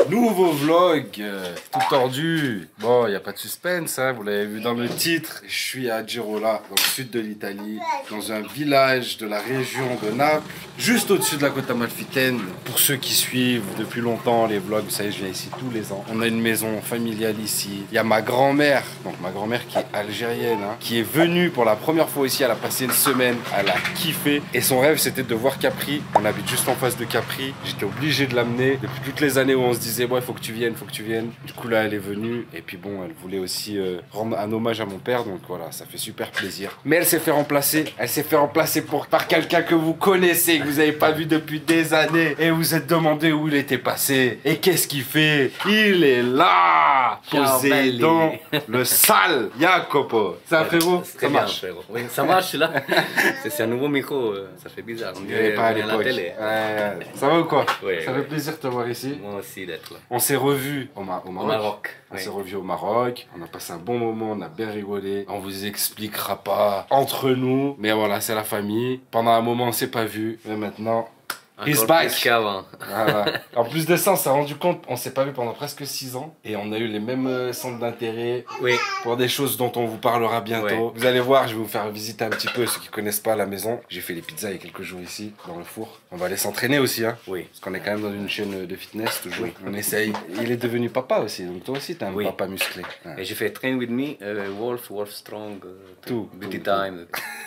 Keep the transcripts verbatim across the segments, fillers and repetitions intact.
Nouveau vlog, euh, tout tordu. Bon, il n'y a pas de suspense, hein, vous l'avez vu dans le titre. Je suis à Gèrola, dans le sud de l'Italie, dans un village de la région de Naples, juste au-dessus de la côte amalfitaine. Pour ceux qui suivent depuis longtemps les vlogs, vous savez, je viens ici tous les ans. On a une maison familiale ici. Il y a ma grand-mère, donc ma grand-mère qui est algérienne, hein, qui est venue pour la première fois ici. Elle a passé une semaine, elle a kiffé. Et son rêve, c'était de voir Capri. On habite juste en face de Capri. J'étais obligé de l'amener depuis toutes les années où on se disait, bon, il faut que tu viennes, il faut que tu viennes. Du coup, là, elle est venue. Et puis bon, elle voulait aussi euh, rendre un hommage à mon père. Donc voilà, ça fait super plaisir. Mais elle s'est fait remplacer. Elle s'est fait remplacer pour, par quelqu'un que vous connaissez, que vous n'avez pas vu depuis des années. Et vous êtes demandé où il était passé. Et qu'est-ce qu'il fait? Il est là, posé dans le sale Jacopo. Ça fait vous? Ça marche. Oui, ça marche là. C'est un nouveau micro, ça fait bizarre. On dirait pas à on est à la l'époque. télé. Ouais, ça va ou quoi? Oui, ça oui. fait plaisir de te voir ici. Moi aussi d'être là. On s'est revus au, Ma au Maroc. Au Maroc. On Oui. s'est revus au Maroc. On a passé un bon moment, on a bien rigolé. On vous expliquera pas entre nous. Mais voilà, c'est la famille. Pendant un moment, on s'est pas vu. Mais maintenant... He's Encore back. plus qu'avant. Voilà. En plus de ça, on s'est rendu compte, on s'est pas vu pendant presque six ans et on a eu les mêmes euh, centres d'intérêt Oui. pour des choses dont on vous parlera bientôt. Ouais. Vous allez voir, je vais vous faire visiter un petit peu ceux qui connaissent pas la maison. J'ai fait les pizzas il y a quelques jours ici, dans le four. On va aller s'entraîner aussi, hein. Oui. Parce qu'on est quand même dans une chaîne de fitness, toujours. Oui. On essaye. Il est devenu papa aussi, donc toi aussi, t'es un Oui. papa musclé. Ouais. Et j'ai fait Train With Me, euh, Wolf, Wolf Strong, euh, Tout, Beauty tout, Time.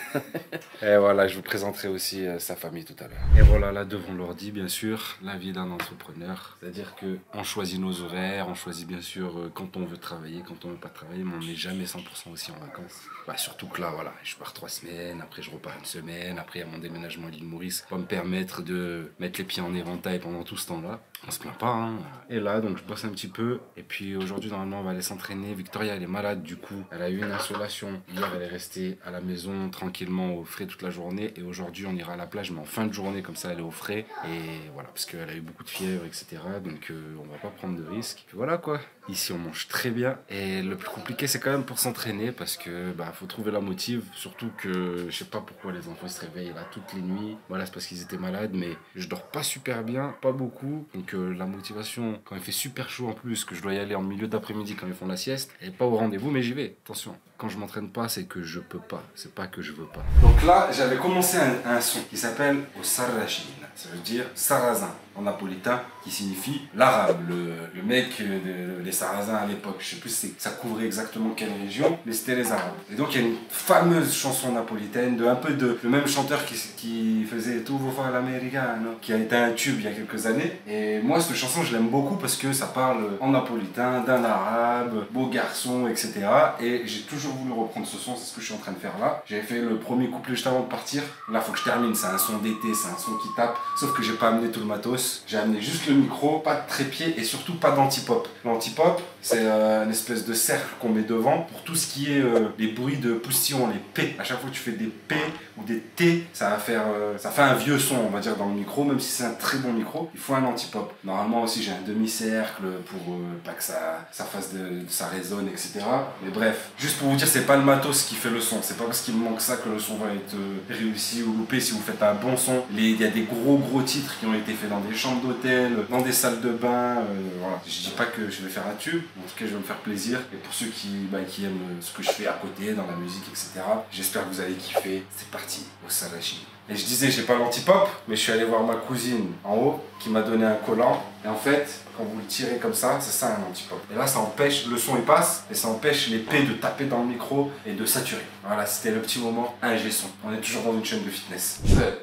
Et voilà, je vous présenterai aussi euh, sa famille tout à l'heure. Et voilà, là devant l'ordi, bien sûr, la vie d'un entrepreneur. C'est-à-dire que on choisit nos horaires, on choisit bien sûr euh, quand on veut travailler, quand on veut pas travailler, mais on n'est jamais cent pour cent aussi en vacances. Bah, surtout que là, voilà, je pars trois semaines, après je repars une semaine, après il y a mon déménagement à l'île Maurice, va me permettre de mettre les pieds en éventail pendant tout ce temps-là. On se plaint pas, hein. Et là, donc je bosse un petit peu. Et puis aujourd'hui, normalement, on va aller s'entraîner. Victoria, elle est malade, du coup. Elle a eu une insolation. Hier, elle est restée à la maison, tranquillement, au frais toute la journée. Et aujourd'hui, on ira à la plage, mais en fin de journée, comme ça, elle est au frais. Et voilà, parce qu'elle a eu beaucoup de fièvre, et cetera. Donc, euh, on va pas prendre de risques. Puis voilà, quoi. Ici, on mange très bien. Et le plus compliqué, c'est quand même pour s'entraîner, parce que, bah, faut trouver la motive. Surtout que, je sais pas pourquoi les enfants se réveillent là toutes les nuits. Voilà, c'est parce qu'ils étaient malades, mais je dors pas super bien, pas beaucoup. Donc, euh, la motivation, quand il fait super chaud en plus, que je dois y aller en milieu d'après-midi quand ils font la sieste, elle est pas au rendez-vous, mais j'y vais. Attention, quand je m'entraîne pas, c'est que je peux pas. C'est pas que je veux pas. Donc là, j'avais commencé un, un son qui s'appelle au sarracine. Ça veut dire sarrasin en napolitain, qui signifie l'arabe. Le, le mec de, des sarrasins à l'époque, je sais plus si ça couvrait exactement quelle région, mais c'était les arabes. Et donc il y a une fameuse chanson napolitaine de un peu de le même chanteur qui, qui faisait Tuvo fa l'americano, qui a été un tube il y a quelques années. Et moi cette chanson je l'aime beaucoup parce que ça parle en napolitain d'un arabe, beau garçon, et cetera. Et j'ai toujours voulu reprendre ce son, c'est ce que je suis en train de faire là. J'avais fait le premier couplet juste avant de partir. Là faut que je termine, c'est un son d'été, c'est un son qui tape. Sauf que j'ai pas amené tout le matos. J'ai amené juste le micro, pas de trépied et surtout pas d'anti-pop. L'anti-pop, c'est euh, une espèce de cercle qu'on met devant pour tout ce qui est euh, les bruits de poussillon, les P. À chaque fois que tu fais des P ou des T, ça va faire, euh, ça fait un vieux son, on va dire, dans le micro, même si c'est un très bon micro, il faut un anti-pop. Normalement aussi, j'ai un demi-cercle pour euh, pas que ça, ça fasse de, ça résonne, et cetera. Mais bref, juste pour vous dire, c'est pas le matos qui fait le son. C'est pas parce qu'il me manque ça que le son va être euh, réussi ou loupé. Si vous faites un bon son, il y a des gros gros titres qui ont été faits dans des chambres d'hôtel, dans des salles de bain, euh, voilà. Je dis pas que je vais faire un tube, en tout cas je vais me faire plaisir. Et pour ceux qui, bah, qui aiment ce que je fais à côté, dans la musique, et cetera, j'espère que vous allez kiffer. C'est parti, au Salachi. Et je disais, j'ai pas l'anti-pop, mais je suis allé voir ma cousine en haut, qui m'a donné un collant. Et en fait, quand vous le tirez comme ça, c'est ça un anti-pop. Et là, ça empêche, le son il passe, et ça empêche les P de taper dans le micro et de saturer. Voilà, c'était le petit moment ingé son. On est toujours dans une chaîne de fitness. Ouais.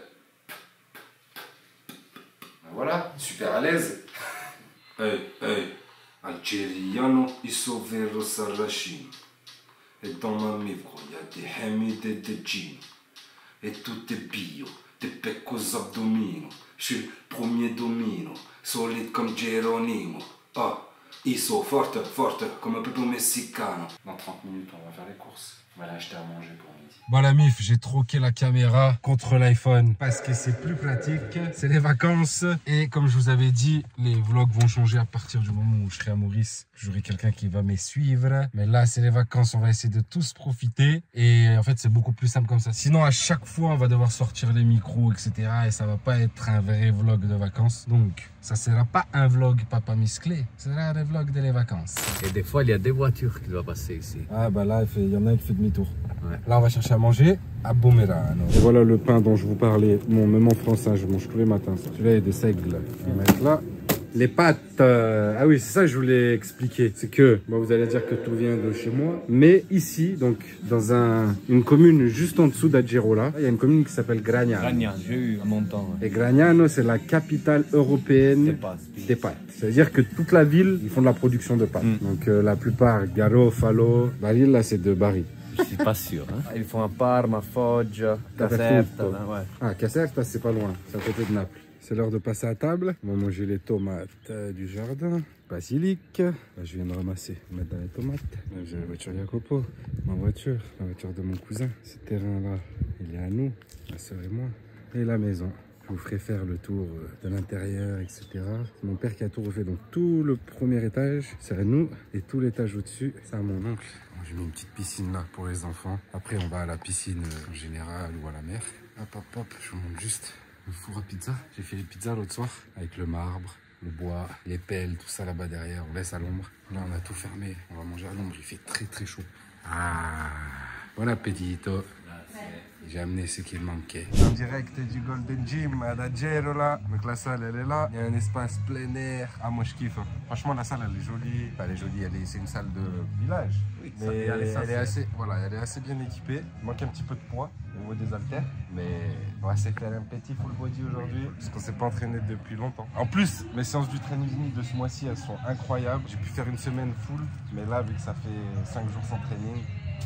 Voilà, super à l'aise. Hey, hey, Algeriano, iso vero sarracino. Et dans ma micro, il y a des Hamid et des Gino. Et tout est bio, des pecs aux abdominaux. Je suis le premier domino, solide comme Geronimo. Ah, iso forte, forte, comme un peu mexicano. Dans trente minutes, on va faire les courses. On va aller acheter à manger pour midi. Bon la mif, j'ai troqué la caméra contre l'iPhone parce que c'est plus pratique. C'est les vacances et comme je vous avais dit, les vlogs vont changer à partir du moment où je serai à Maurice. J'aurai quelqu'un qui va me suivre. Mais là, c'est les vacances, on va essayer de tous profiter. Et en fait, c'est beaucoup plus simple comme ça. Sinon, à chaque fois, on va devoir sortir les micros, et cetera. Et ça va pas être un vrai vlog de vacances. Donc, ça sera pas un vlog papa musclé. Ce sera un vlog de les vacances. Et des fois, il y a des voitures qui doivent passer ici. Ah bah là, il y en a qui fait demi-tour. Ouais. Là, on va chercher à manger à Bomerano. Et voilà le pain dont je vous parlais. Bon, même en français, je mange tous les matins. Celui-là, il y a des seigles. On va mettre là. Les pâtes, euh, ah oui, c'est ça que je voulais expliquer. C'est que, bon, vous allez dire que tout vient de chez moi. Mais ici, donc, dans un, une commune juste en dessous d'Aggerola, il y a une commune qui s'appelle Gragnano. Gragnano, j'ai eu à mon temps. Ouais. Et Gragnano, c'est la capitale européenne Des pâtes. des pâtes. C'est-à-dire que toute la ville, ils font de la production de pâtes. Mm. Donc, euh, la plupart, Garofalo, Bari, là, c'est de Bari. Je suis pas sûr. Hein. Ils font à Parma, Foggia, Caserta. Ouais. Ah, Caserta, c'est pas loin. C'est à côté de Naples. C'est l'heure de passer à table. On va manger les tomates euh, du jardin. Basilic. Là, je viens de ramasser, mettre dans les tomates. Là, j'ai la voiture Jacopo, ma voiture, la voiture de mon cousin. Ce terrain-là, il est à nous, ma soeur et moi. Et la maison. Je vous ferai faire le tour de l'intérieur, et cetera. C'est mon père qui a tout refait. Donc tout le premier étage, c'est à nous. Et tout l'étage au-dessus, c'est à mon oncle. J'ai mis une petite piscine là pour les enfants. Après, on va à la piscine en général ou à la mer. Hop, hop, hop, je vous montre juste le four à pizza. J'ai fait les pizzas l'autre soir avec le marbre, le bois, les pelles, tout ça là-bas derrière. On laisse à l'ombre. Là, on a tout fermé. On va manger à l'ombre. Il fait très très chaud. Ah, bon appetito. J'ai amené ce qu'il manquait. En direct du Golden Gym à Aggerola. Donc la salle elle est là. Il y a un espace plein air. Ah moi je kiffe. Franchement la salle elle est jolie. Enfin, elle est jolie, elle est... c'est une salle de village. Oui, mais elle, elle est assez, voilà, elle est assez bien équipée. Il manque un petit peu de poids au niveau des haltères. Mais on va essayer de faire un petit full body aujourd'hui. Parce qu'on s'est pas entraîné depuis longtemps. En plus, mes séances du training de ce mois-ci elles sont incroyables. J'ai pu faire une semaine full. Mais là vu que ça fait cinq jours sans training.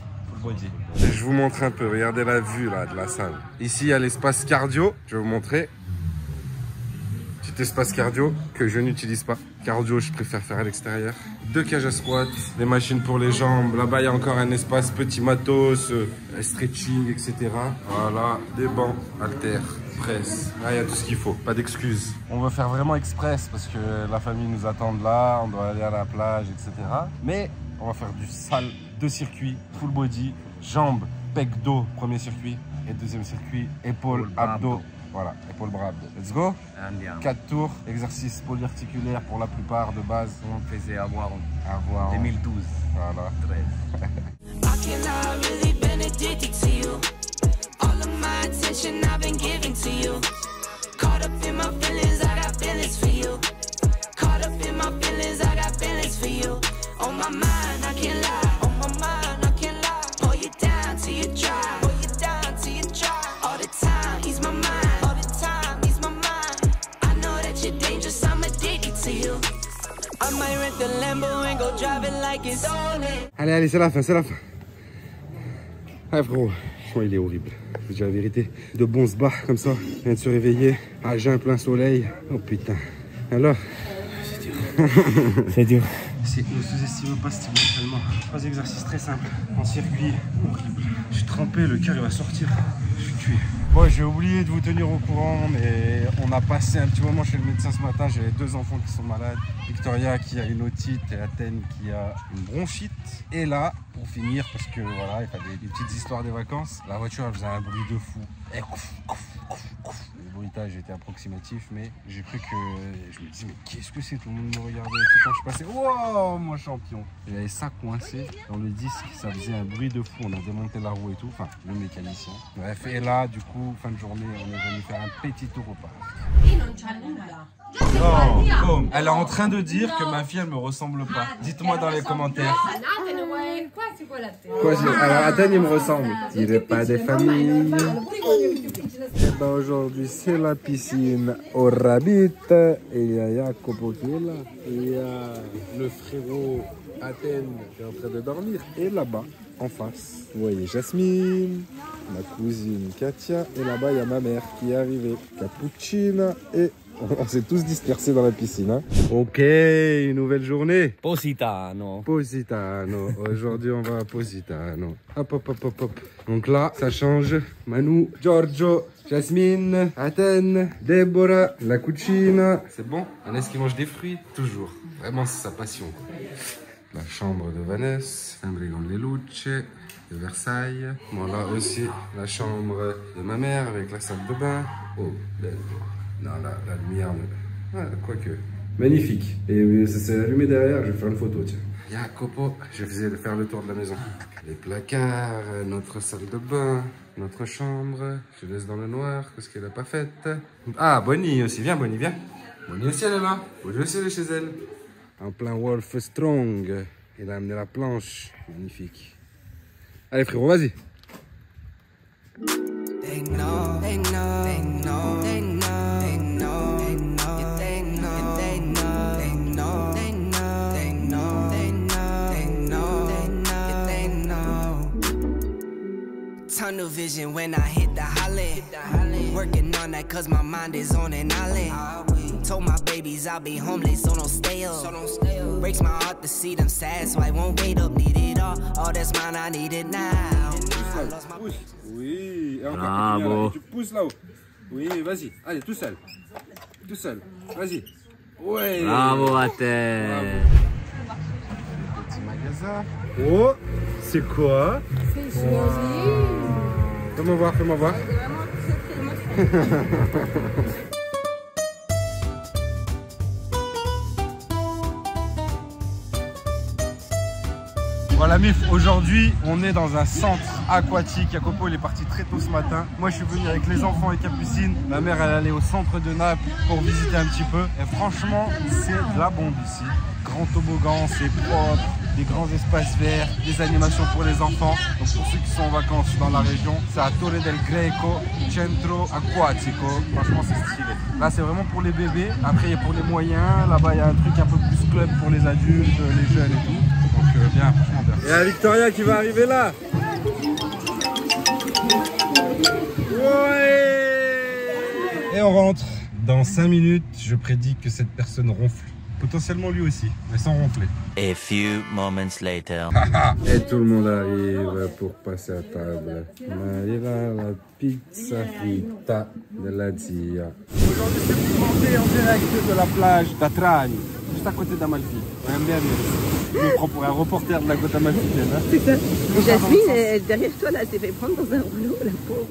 Je vous montre un peu, regardez la vue là de la salle. Ici il y a l'espace cardio, je vais vous montrer. Petit espace cardio que je n'utilise pas. Cardio je préfère faire à l'extérieur. Deux cages à squat, des machines pour les jambes. Là-bas il y a encore un espace petit matos, euh, stretching, et cetera. Voilà, des bancs, haltères, presse. Là il y a tout ce qu'il faut, pas d'excuses. On veut faire vraiment express parce que la famille nous attend là, on doit aller à la plage, et cetera. Mais on va faire du sale. Deux circuits, full body, jambes, pec, dos, premier circuit. Et deuxième circuit, épaule, abdos. Voilà, épaule, bras, abdos. Let's go. Quatre tours, exercice polyarticulaire pour la plupart de base. On faisait avoir avoir deux mille douze. Voilà. Allez, allez, c'est la fin, c'est la fin. Ah frérot, franchement il est horrible. Je vous dis la vérité. De bons se bat comme ça, je viens de se réveiller, à jeun plein soleil. Oh putain. Alors c'est dur. C'est dur. C'est ne sous-estimez pas ce type d'entraînement. Trois exercices très simples. En circuit, horrible. Je suis trempé, le cœur il va sortir. Je suis tué. Bon, j'ai oublié de vous tenir au courant, mais on a passé un petit moment chez le médecin ce matin. J'avais deux enfants qui sont malades. Victoria qui a une otite et Athènes qui a une bronchite. Et là, pour finir, parce que voilà, il fallait des petites histoires des vacances, la voiture elle faisait un bruit de fou. Et le bruitage était approximatif, mais j'ai cru que je me disais mais qu'est-ce que c'est, tout le monde me regardait tout quand je passais. Wow, mon champion. J'avais ça coincé dans le disque, ça faisait un bruit de fou. On a démonté la roue et tout, enfin le mécanicien. Bref, et là du coup fin de journée on est venu faire un petit tour au parc. Non, elle est en train de dire que ma fille elle me ressemble pas. Dites-moi dans les commentaires. Quoi, alors Athènes il me ressemble. Tirez pas des familles. Et ben aujourd'hui c'est la piscine au Rabbit. Et il y a Jacopo qui est là. Et il y a le frérot Athènes qui est en train de dormir. Et là-bas, en face, vous voyez Jasmine, ma cousine Katia. Et là-bas il y a ma mère qui est arrivée. Cappuccina et On s'est tous dispersés dans la piscine. Hein. Ok, une nouvelle journée. Positano. Positano. Aujourd'hui, on va à Positano. Hop, hop, hop, hop, hop. Donc là, ça change. Manu, Giorgio, Jasmine, Athènes, Deborah, la cucina. C'est bon? On est-ce qui mange des fruits? Toujours. Vraiment, c'est sa passion. La chambre de Vanessa, Sambrigon de Luce, de Versailles. Bon, là aussi, la chambre de ma mère avec la salle de bain. Oh, belle. Non, la, la lumière, ouais, quoique. Magnifique. Et ça s'est allumé derrière, je vais faire une photo, tiens. Jacopo, je faisais faire le tour de la maison. Les placards, notre salle de bain, notre chambre. Je laisse dans le noir parce qu'elle n'a pas faite. Ah, Bonnie aussi, viens Bonnie, viens. Bonnie aussi, elle est là. Bonnie aussi, elle est chez elle. En plein Wolf Strong. Il a amené la planche. Magnifique. Allez frérot, vas-y. They know, they know, they know, they know, they know, they know, they know, they know, they know, they know, they know, they know, they know, they know, they know. Tunnel vision when I hit the holly. Working on that cause my mind is on an alley. Told my babies I'll be homeless, so don't stay up. Breaks my heart to see them sad, so I won't wait up. Need it all, all that's mine, I need it now. Oui, et encore bravo. Tu pousses là-haut. Oui, vas-y. Allez, tout seul. Tout seul. Vas-y. Ouais. Bravo à terre. Petit magasin. Oh, c'est quoi? C'est choisi. Fais-moi voir, fais-moi voir. Voilà Mif, aujourd'hui on est dans un centre aquatique. Jacopo il est parti très tôt ce matin. Moi je suis venu avec les enfants et Capucine. Ma mère elle allait au centre de Naples pour visiter un petit peu. Et franchement c'est de la bombe ici. Grand toboggan, c'est propre, des grands espaces verts, des animations pour les enfants. Donc pour ceux qui sont en vacances dans la région, c'est à Torre del Greco, Centro Acquatico. Franchement c'est stylé. Là c'est vraiment pour les bébés. Après il y a pour les moyens. Là-bas il y a un truc un peu plus club pour les adultes, les jeunes et tout. Donc euh, bien, franchement bien. Et la Victoria qui va arriver là. Ouais. Et on rentre. Dans cinq minutes, je prédis que cette personne ronfle. Potentiellement lui aussi, mais sans ronfler. A few moments later. Et tout le monde arrive pour passer à table. Là, la pizza fritta de la zia. Aujourd'hui, c'est pour monter en direct de la plage d'Atrani, juste à côté d'Amalfi. On aime bien bien. Je me prends pour un reporter de la côte amalfitaine. Hein. C'est ça. Et Jasmine, elle, derrière toi, là, s'est fait prendre dans un rouleau, la pauvre.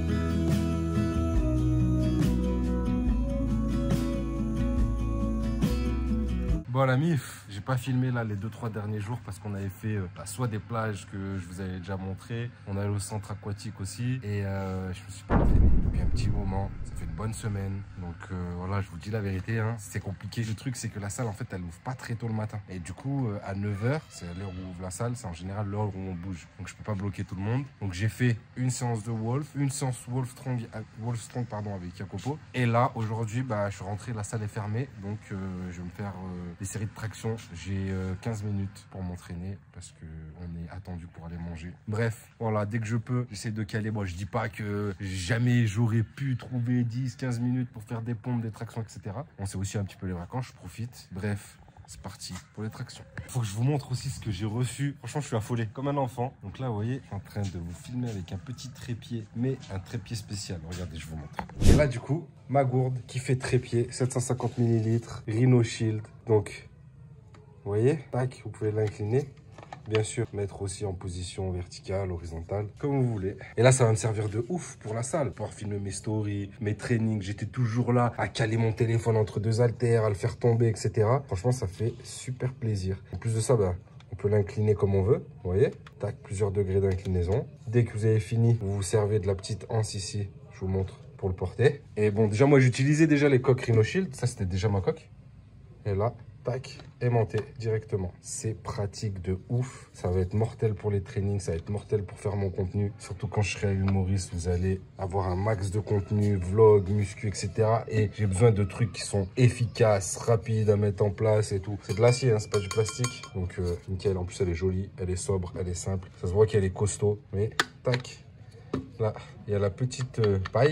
Bon la mif, j'ai pas filmé là les deux trois derniers jours parce qu'on avait fait euh, bah, soit des plages que je vous avais déjà montré, on allait au centre aquatique aussi et euh, je me suis pas entraîné depuis un petit moment, ça fait une bonne semaine donc euh, voilà je vous dis la vérité, hein, c'est compliqué. Le truc c'est que la salle en fait elle ouvre pas très tôt le matin et du coup euh, à neuf heures, c'est l'heure où ouvre la salle, c'est en général l'heure où on bouge donc je peux pas bloquer tout le monde. Donc j'ai fait une séance de Wolf, une séance Wolf Strong, Wolf Strong pardon, avec Jacopo et là aujourd'hui bah, je suis rentré, la salle est fermée donc euh, je vais me faire euh, des séries de traction. J'ai euh, quinze minutes pour m'entraîner parce que on est attendu pour aller manger. Bref, voilà, dès que je peux, j'essaie de caler. Moi, je dis pas que jamais j'aurais pu trouver dix quinze minutes pour faire des pompes, des tractions, et cetera. On sait aussi un petit peu les vacances, je profite. Bref, c'est parti pour les tractions. Faut que je vous montre aussi ce que j'ai reçu. Franchement, je suis affolé comme un enfant. Donc là, vous voyez, en train de vous filmer avec un petit trépied, mais un trépied spécial. Regardez, je vous montre. Et là, du coup, ma gourde qui fait trépied, sept cent cinquante millilitres, Rhino Shield. Donc, vous voyez, tac, vous pouvez l'incliner. Bien sûr, mettre aussi en position verticale, horizontale, comme vous voulez. Et là, ça va me servir de ouf pour la salle, pour filmer mes stories, mes trainings. J'étais toujours là à caler mon téléphone entre deux haltères, à le faire tomber, et cetera. Franchement, ça fait super plaisir. En plus de ça, bah, on peut l'incliner comme on veut, vous voyez. Tac, plusieurs degrés d'inclinaison. Dès que vous avez fini, vous vous servez de la petite anse ici. Je vous montre pour le porter. Et bon, déjà, moi, j'utilisais déjà les coques Rhino Shield. Ça, c'était déjà ma coque. Et là, tac, aimanté directement. C'est pratique de ouf. Ça va être mortel pour les trainings, ça va être mortel pour faire mon contenu. Surtout quand je serai humoriste, vous allez avoir un max de contenu, vlog, muscu, et cetera. Et j'ai besoin de trucs qui sont efficaces, rapides à mettre en place et tout. C'est de l'acier, hein, c'est pas du plastique. Donc euh, nickel, en plus elle est jolie, elle est sobre, elle est simple. Ça se voit qu'elle est costaud. Mais tac, là, il y a la petite euh, paille.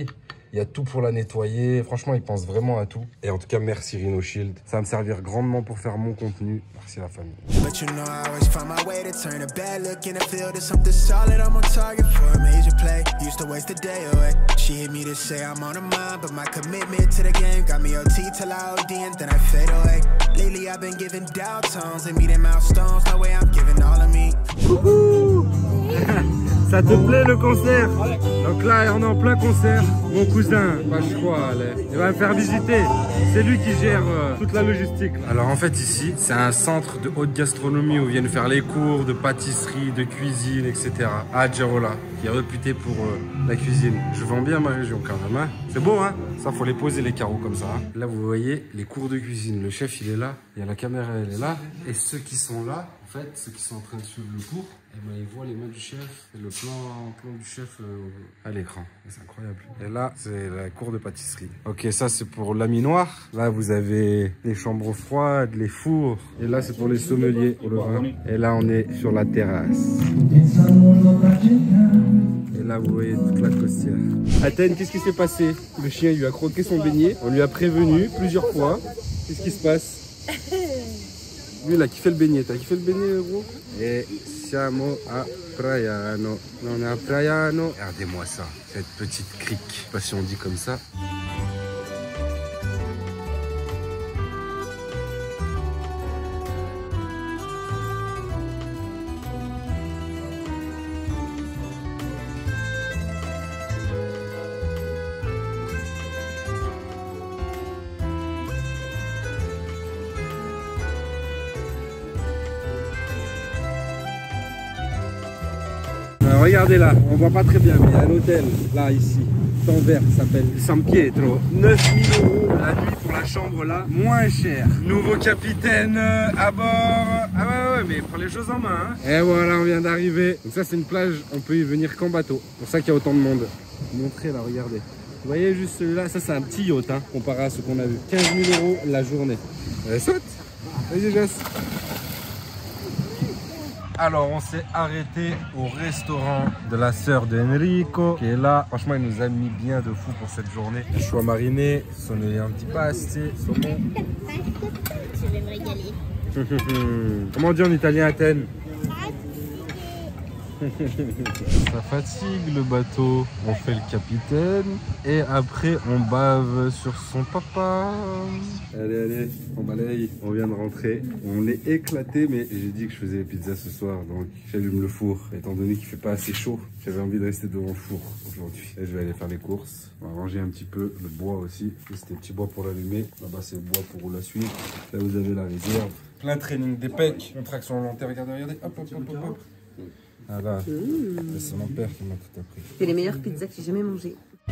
Il y a tout pour la nettoyer. Franchement, ils pensent vraiment à tout. Et en tout cas, merci Rhino Shield. Ça va me servir grandement pour faire mon contenu. Merci la famille. But you know I always find my way to turn a bad look in the field to something solid. I'm on target for a major play. Used to waste a day away. She hit me to say I'm on her mind, but my commitment to the game got me O T till I O D and then I fade away. Lately I've been giving down tones and meeting milestones. No way I'm giving all of me. Coucou. Ça te plaît le concert? Donc là, on est en plein concert. Mon cousin, bah, je crois, allez, il va me faire visiter. C'est lui qui gère euh, toute la logistique. Alors en fait ici, c'est un centre de haute gastronomie où viennent faire les cours de pâtisserie, de cuisine, et cetera. À Djerola, qui est réputé pour euh, la cuisine. Je vends bien ma région quand même. Hein. C'est beau, hein? Ça, faut les poser les carreaux comme ça. Hein. Là, vous voyez les cours de cuisine. Le chef, il est là. Il y a la caméra, elle est là. Et ceux qui sont là, en fait, ceux qui sont en train de suivre le cours, eh ben, ils voient les mains du chef et le plan, plan du chef euh, à l'écran. C'est incroyable. Et là, c'est la cour de pâtisserie. Ok, ça c'est pour laminoir. Là, vous avez les chambres froides, les fours. Et là, c'est pour les sommeliers, pour le vin. Et là, on est sur la terrasse. Et là, vous voyez toute la costière. Athènes, qu'est-ce qui s'est passé? Le chien, il lui a croqué son beignet. On lui a prévenu plusieurs fois. Qu'est-ce qui se passe? Lui, il a kiffé le beignet. T'as kiffé le beignet, gros? Et siamo a Praiano. On est à Praiano. Regardez-moi ça, cette petite crique. Je sais pas si on dit comme ça. Alors, regardez là, on voit pas très bien, mais il y a un hôtel, là, ici, temps vert, ça s'appelle San Pietro. neuf mille euros la nuit pour la chambre là, moins cher. Nouveau capitaine euh, à bord. Ah ouais, ouais, mais prends les choses en main. Hein. Et voilà, on vient d'arriver. Donc ça, c'est une plage, on peut y venir qu'en bateau. C'est pour ça qu'il y a autant de monde. Montrez là, regardez. Vous voyez juste celui-là, ça c'est un petit yacht, hein, comparé à ce qu'on a vu. quinze mille euros la journée. Allez, saute. Vas-y, Jess. Alors, on s'est arrêté au restaurant de la sœur de Enrico, qui est là. Franchement, il nous a mis bien de fou pour cette journée. Choix mariné, sonné un petit pasté, saumon. Je vais me régaler. Comment on dit en italien Athènes? Ça fatigue le bateau. On fait le capitaine et après on bave sur son papa. Allez, allez, on balaye. On vient de rentrer. On est éclaté, mais j'ai dit que je faisais les pizzas ce soir, donc j'allume le four. Étant donné qu'il fait pas assez chaud, j'avais envie de rester devant le four aujourd'hui. Et je vais aller faire les courses. On va ranger un petit peu le bois aussi. C'était le petit bois pour l'allumer. Là-bas c'est le bois pour la suite. Là vous avez la réserve. Plein de training, des pecs, contraction volontaire. Regardez, regardez. Hop, hop, hop, hop, hop. Ah là, mmh. C'est mon père qui m'a tout appris. C'est les meilleures pizzas que j'ai jamais mangées.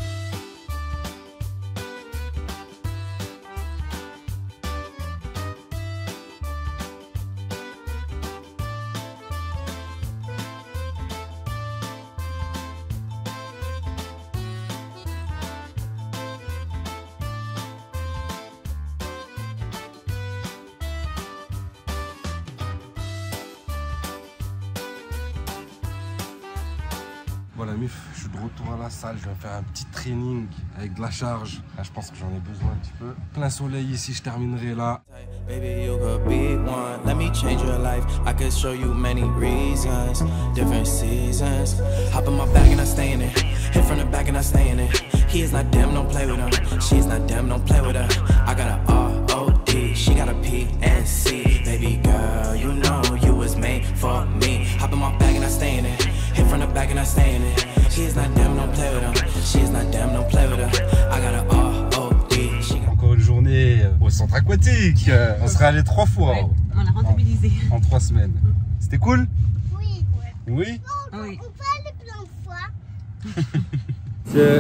Voilà Mif, je suis de retour à la salle, je vais faire un petit training avec de la charge. Là je pense que j'en ai besoin un petit peu. Plein soleil ici, je terminerai là. Baby, you could be one. Let me change your life. I could show you many reasons, different seasons. Hop in my bag and I stay in it. Hit from the back and I stay in it. He is not damn, don't play with her. She is not damn, don't play with her. I got a R O D, she got a P and C. Baby girl, you know you was made for me. Hop in my bag and I stay in it. Hit from the back and I stay in it. She is not damn, don't play with her. She is not damn, don't play with her. I got a R O D. Encore une journée au centre aquatique. On serait allé trois fois. Ouais, on a rentabilisé. En, en trois semaines. C'était cool? Oui. Oui? On, Oui. on peut aller plein de fois. C'est...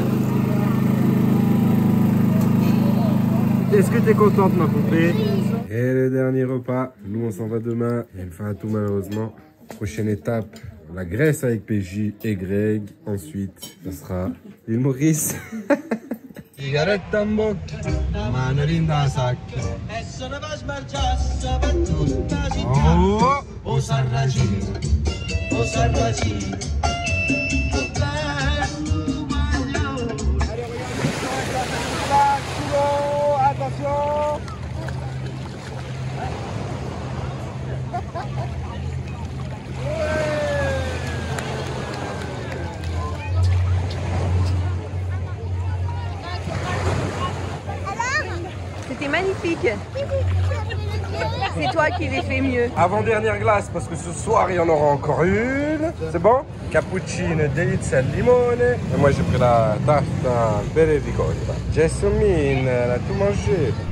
Est-ce que t'es contente ma poupée? Et le dernier repas, nous on s'en va demain. Il y a une fin à tout malheureusement. Prochaine étape, la Grèce avec P J et Greg. Ensuite, ce sera l'île Maurice. Sigaretta in bocca, mandarina in sacca. Oh, oh Sarracino, oh Sarracino. magnifiques. C'est toi qui les fais mieux. Avant-dernière glace, parce que ce soir, il y en aura encore une. C'est bon? Cappuccino, delizia al limone. Et moi, j'ai pris la tarte belle ricotta. Jasmine, elle a tout mangé.